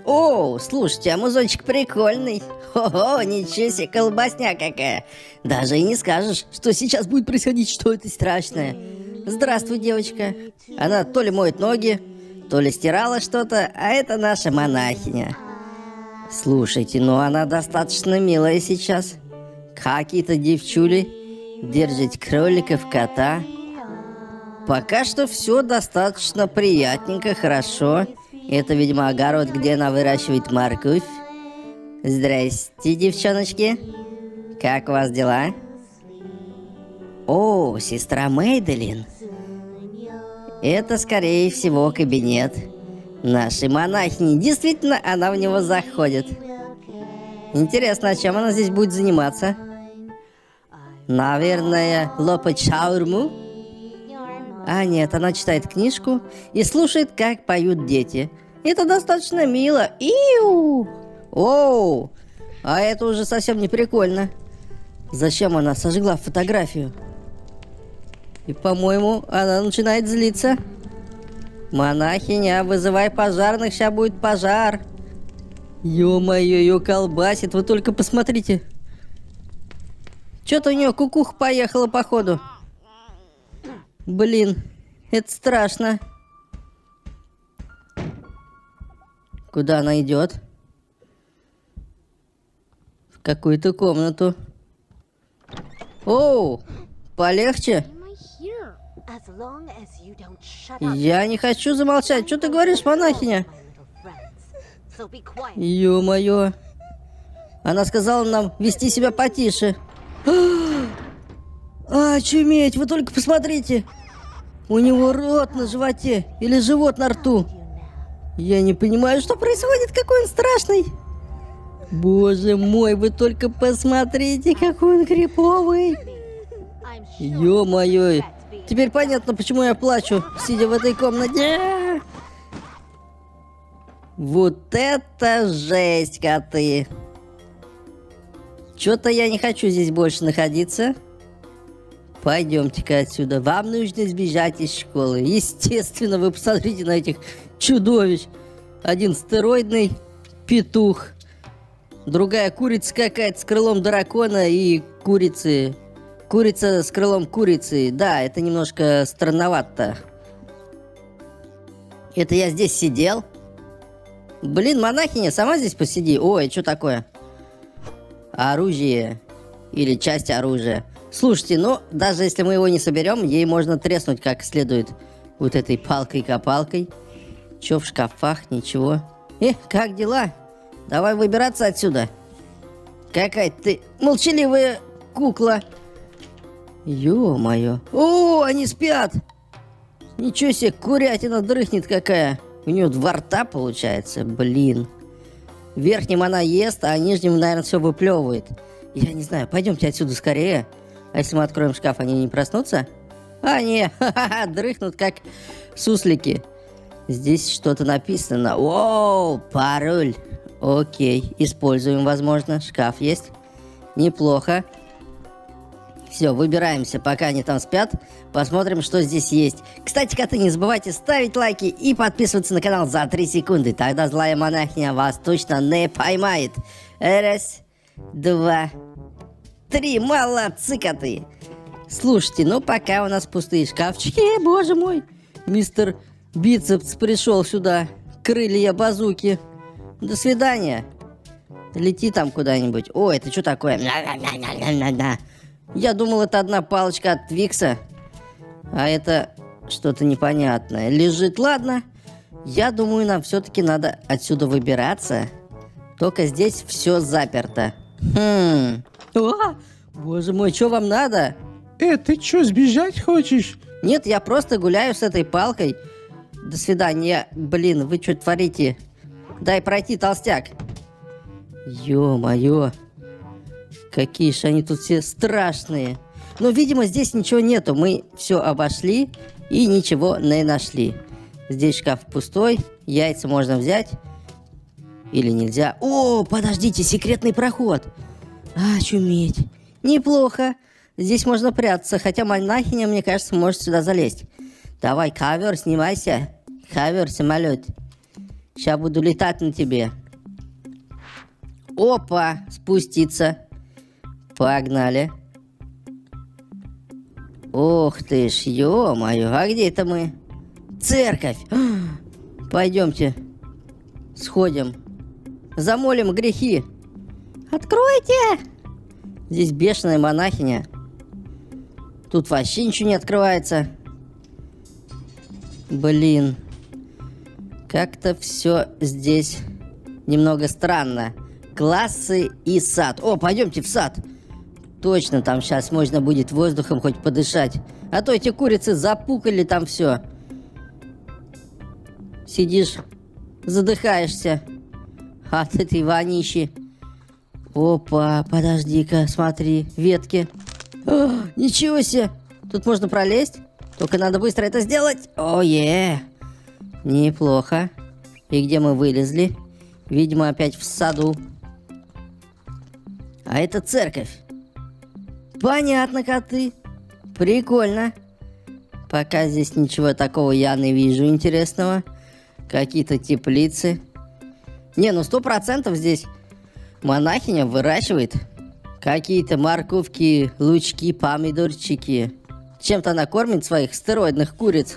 О, слушайте, а музончик прикольный. Ого, ничего себе, колбасня какая. Даже и не скажешь, что сейчас будет происходить что-то страшное. Здравствуй, девочка. Она то ли моет ноги, то ли стирала что-то, а это наша монахиня. Слушайте, ну она достаточно милая сейчас. Какие-то девчули держат кроликов, кота. Пока что все достаточно приятненько, хорошо. Это, видимо, огород, где она выращивает морковь. Здрасте, девчоночки. Как у вас дела? О, сестра Мэйделин. Это, скорее всего, кабинет нашей монахини. Действительно, она в него заходит. Интересно, а чем она здесь будет заниматься? Наверное, лопать шаурму? А нет, она читает книжку и слушает, как поют дети. Это достаточно мило. Иу! Оу! А это уже совсем не прикольно. Зачем она сожгла фотографию? И, по-моему, она начинает злиться. Монахиня, вызывай пожарных, сейчас будет пожар. Ё-моё, ее колбасит, вы только посмотрите. Чё-то у нее кукуха поехала, походу. Блин, это страшно. Куда она идет? В какую-то комнату. Оу, полегче. Я не хочу замолчать. Что ты говоришь, монахиня? Ё-моё. Она сказала нам вести себя потише. Очуметь, вы только посмотрите. У него рот на животе или живот на рту. Я не понимаю, что происходит, какой он страшный. Боже мой, вы только посмотрите, какой он криповый. Ё-моё. Теперь понятно, почему я плачу, сидя в этой комнате. Вот это жесть, коты. Чё-то я не хочу здесь больше находиться. Пойдемте-ка отсюда. Вам нужно сбежать из школы. Естественно, вы посмотрите на этих чудовищ. Один стероидный петух. Другая курица какая-то с крылом дракона и курицы. Курица с крылом курицы. Да, это немножко странновато. Это я здесь сидел? Блин, монахиня, сама здесь посиди. Ой, что такое? Оружие. Или часть оружия. Слушайте, ну, даже если мы его не соберем, ей можно треснуть как следует. Вот этой палкой-копалкой. Чё в шкафах? Ничего. Как дела? Давай выбираться отсюда. Какая ты молчаливая кукла. Ё-моё. О, они спят. Ничего себе, курятина дрыхнет какая. У нее два рта получается, блин. Верхним она ест, а нижним, наверное, все выплевывает. Я не знаю, пойдемте отсюда скорее. А если мы откроем шкаф, они не проснутся? А, не, дрыхнут как суслики. Здесь что-то написано. Оу, пароль. Окей, используем, возможно. Шкаф есть. Неплохо. Все, выбираемся, пока они там спят. Посмотрим, что здесь есть. Кстати, коты, не забывайте ставить лайки и подписываться на канал за 3 секунды. Тогда злая монахиня вас точно не поймает. Раз, два, три. Молодцы, коты. Слушайте, ну пока у нас пустые шкафчики. Боже мой. Мистер Бицепс пришел сюда. Крылья базуки. До свидания. Лети там куда-нибудь. О, это что такое? Я думал, это одна палочка от Твикса. А это что-то непонятное. Лежит, ладно. Я думаю, нам все-таки надо отсюда выбираться. Только здесь все заперто. О, боже мой, что вам надо? Ты что, сбежать хочешь? Нет, я просто гуляю с этой палкой. До свидания. Блин, вы что творите? Дай пройти, толстяк. Ё-моё. Какие же они тут все страшные. Но, видимо, здесь ничего нету. Мы все обошли и ничего не нашли. Здесь шкаф пустой. Яйца можно взять. Или нельзя. О, подождите, секретный проход. Очуметь. Неплохо. Здесь можно прятаться. Хотя монахиня, мне кажется, может сюда залезть. Давай, ковер, снимайся. Ковер, самолет. Сейчас буду летать на тебе. Опа, спуститься. Погнали. Ох ты ж, ё-моё, а где это мы? Церковь! Пойдемте, сходим, замолим грехи. Откройте! Здесь бешеная монахиня. Тут вообще ничего не открывается. Блин. Как-то все здесь немного странно. Классы и сад. О, пойдемте в сад. Точно, там сейчас можно будет воздухом хоть подышать. А то эти курицы запукали там все. Сидишь, задыхаешься от этой вонищи. Опа, подожди-ка, смотри, ветки. О, ничего себе! Тут можно пролезть. Только надо быстро это сделать. О-е! Неплохо. И где мы вылезли? Видимо, опять в саду. А это церковь. Понятно, коты. Прикольно. Пока здесь ничего такого я не вижу интересного. Какие-то теплицы. Не, ну 100% здесь монахиня выращивает какие-то морковки, лучки, помидорчики. Чем-то она кормит своих стероидных куриц.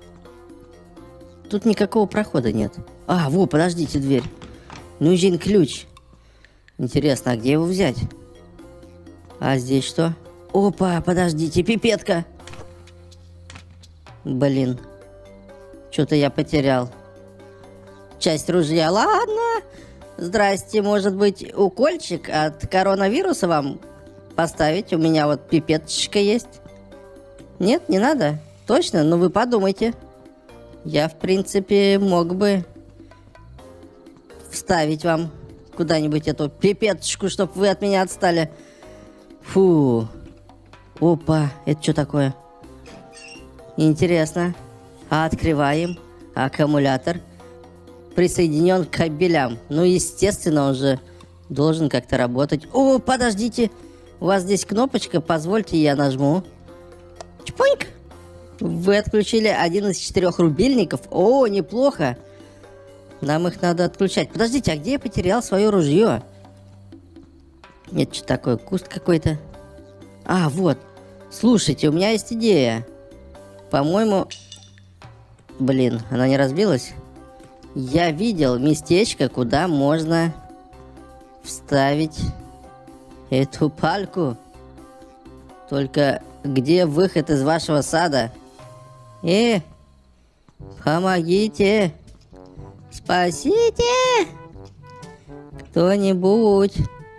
Тут никакого прохода нет. А, во, подождите, дверь. Нужен ключ. Интересно, а где его взять? А здесь что? Опа, подождите, пипетка. Блин. Что-то я потерял. Часть ружья. Ладно. Здрасте, может быть, укольчик от коронавируса вам поставить? У меня вот пипеточка есть. Нет, не надо? Точно? Ну вы подумайте. Я, в принципе, мог бы вставить вам куда-нибудь эту пипеточку, чтобы вы от меня отстали. Фу. Опа, это что такое? Интересно. Открываем. Аккумулятор присоединен к кабелям. Ну, естественно, он же должен как-то работать. О, подождите. У вас здесь кнопочка, позвольте я нажму. Чпоньк. Вы отключили один из 4 рубильников. О, неплохо. Нам их надо отключать. Подождите, а где я потерял свое ружье? Это что такое? Куст какой-то? А, вот. Слушайте, у меня есть идея. По-моему... Блин, она не разбилась? Я видел местечко, куда можно вставить эту палку. Только где выход из вашего сада? Помогите! Спасите! Кто-нибудь!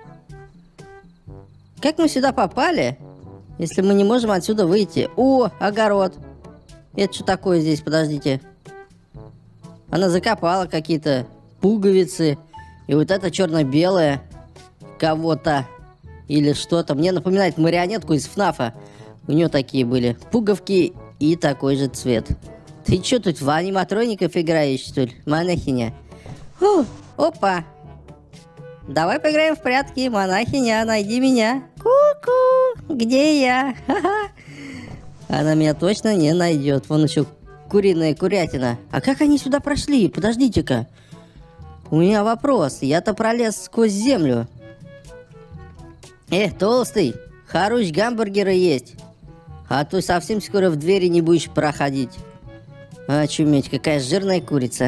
Как мы сюда попали, если мы не можем отсюда выйти? О, огород! Это что такое здесь? Подождите. Она закопала какие-то пуговицы. И вот это черно-белое кого-то или что-то. Мне напоминает марионетку из ФНАФа. У нее такие были пуговки и такой же цвет. Ты что тут в аниматроников играешь, что ли, монахиня? Опа! Давай поиграем в прятки, монахиня, найди меня. Ку-ку, где я? Ха-ха. Она меня точно не найдет. Вон еще куриная курятина. А как они сюда прошли? Подождите-ка. У меня вопрос. Я-то пролез сквозь землю. Толстый, хорош гамбургеры есть. А то совсем скоро в двери не будешь проходить. Очуметь, какая жирная курица.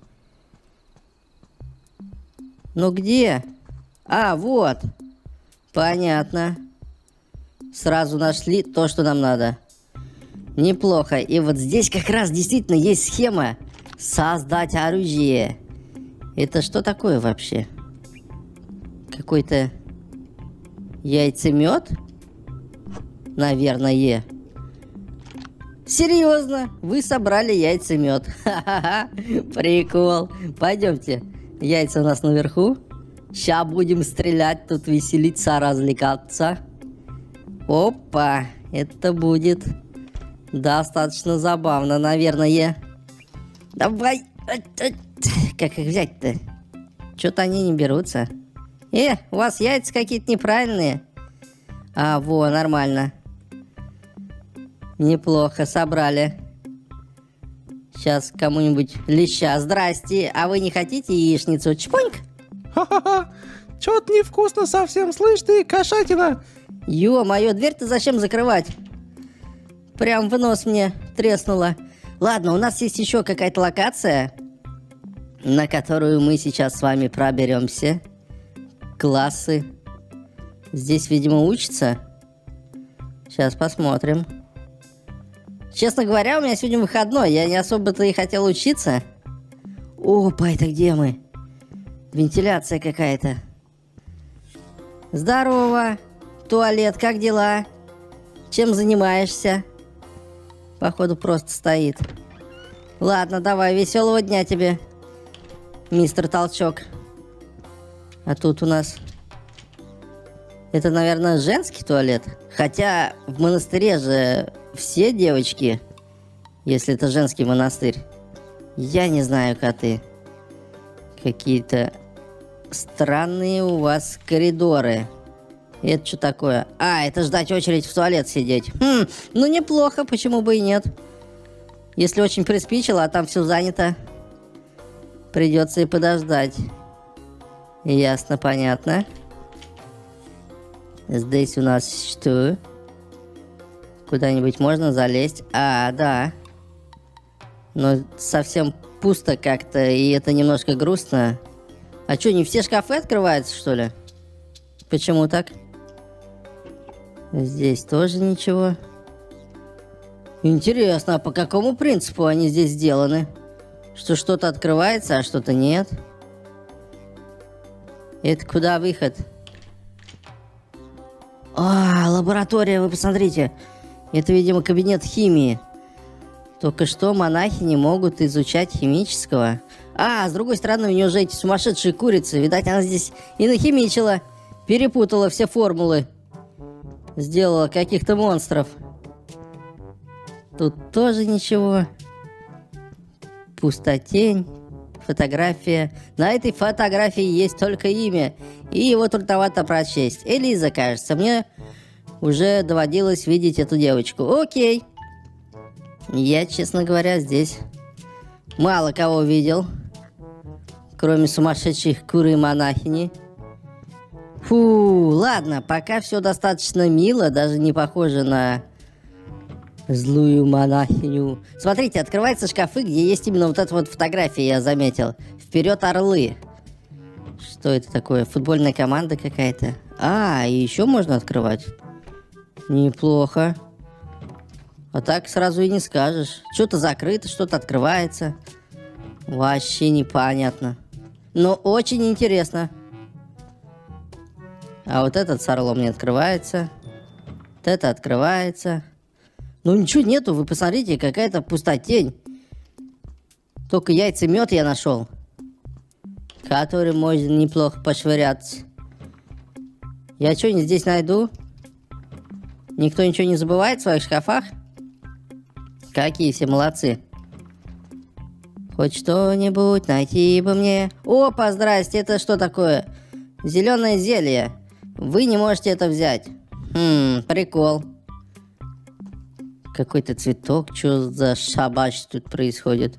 Ну где? А, вот. Понятно. Сразу нашли то, что нам надо. Неплохо. И вот здесь как раз действительно есть схема создать оружие. Это что такое вообще? Какой-то яйцемет? Наверное. Серьезно? Вы собрали яйцемет. Ха-ха-ха. Прикол. Пойдемте. Яйца у нас наверху. Сейчас будем стрелять, тут веселиться, развлекаться. Опа. Это будет достаточно забавно, наверное. Давай. Как их взять-то? Что-то они не берутся. У вас яйца какие-то неправильные. А, во, нормально. Неплохо, собрали. Сейчас кому-нибудь леща. Здрасте, а вы не хотите яичницу? Чпоньк! Ха-ха-ха. Чё-то невкусно совсем, слышь ты, кошатина. Ё-моё, дверь-то зачем закрывать? Прям в нос мне треснуло. Ладно, у нас есть еще какая-то локация, на которую мы сейчас с вами проберемся. Классы. Здесь, видимо, учатся. Сейчас посмотрим. Честно говоря, у меня сегодня выходной. Я не особо-то и хотел учиться. Опа, это где мы? Вентиляция какая-то. Здорово. Туалет, как дела? Чем занимаешься? Походу, просто стоит. Ладно, давай, веселого дня тебе, мистер Толчок. А тут у нас... Это, наверное, женский туалет. Хотя в монастыре же все девочки, если это женский монастырь. Я не знаю, коты. Какие-то странные у вас коридоры. Это что такое? А, это ждать очередь в туалет сидеть. Ну неплохо, почему бы и нет. Если очень приспичило, а там все занято, придется и подождать. Ясно, понятно. Здесь у нас что? Куда-нибудь можно залезть? А, да. Но совсем пусто как-то, и это немножко грустно. А что, не все шкафы открываются, что ли? Почему так? Здесь тоже ничего. Интересно, а по какому принципу они здесь сделаны? Что что-то открывается, а что-то нет? Это куда выход? А, лаборатория, вы посмотрите. Это, видимо, кабинет химии. Только что монахи не могут изучать химического. А, с другой стороны, у нее же эти сумасшедшие курицы. Видать, она здесь и нахимичила. Перепутала все формулы. Сделала каких-то монстров. Тут тоже ничего. Пустотень. Фотография. На этой фотографии есть только имя. И его трудновато прочесть. Элиза, кажется. Мне уже доводилось видеть эту девочку. Окей. Я, честно говоря, здесь мало кого видел. Кроме сумасшедших куры и монахини. Фу, ладно, пока все достаточно мило. Даже не похоже на злую монахиню. Смотрите, открываются шкафы, где есть именно вот эта вот фотография, я заметил. Вперед орлы. Что это такое? Футбольная команда какая-то? А, и еще можно открывать. Неплохо. А так сразу и не скажешь. Что-то закрыто, что-то открывается. Вообще непонятно. Но очень интересно. А вот этот с орлом не открывается. Вот это открывается. Ну ничего нету, вы посмотрите, какая-то пустотень. Только яйцемет я нашел, который можно неплохо пошвыряться. Я что-нибудь здесь найду? Никто ничего не забывает в своих шкафах? Какие все молодцы. Хоть что-нибудь найти бы мне. Опа, здрасте, это что такое? Зеленое зелье. Вы не можете это взять. Прикол. Какой-то цветок, что за шабаш тут происходит?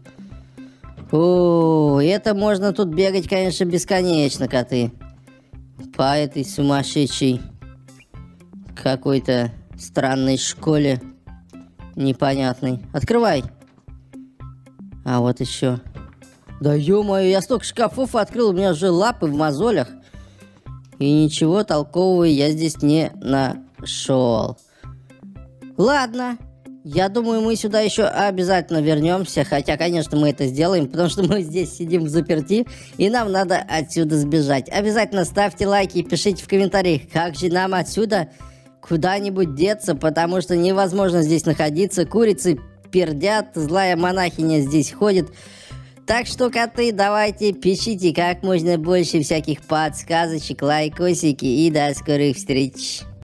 О, это можно тут бегать, конечно, бесконечно, коты. По этой сумасшедшей какой-то странной школе. Непонятной. Открывай. А вот еще. Да ё-моё, я столько шкафов открыл, у меня уже лапы в мозолях. И ничего толкового я здесь не нашел. Ладно. Я думаю, мы сюда еще обязательно вернемся. Хотя, конечно, мы это сделаем, потому что мы здесь сидим взаперти, и нам надо отсюда сбежать. Обязательно ставьте лайки и пишите в комментариях, как же нам отсюда куда-нибудь деться, потому что невозможно здесь находиться. Курицы пердят, злая монахиня здесь ходит. Так что, коты, давайте пишите как можно больше всяких подсказочек, лайкосики, и до скорых встреч.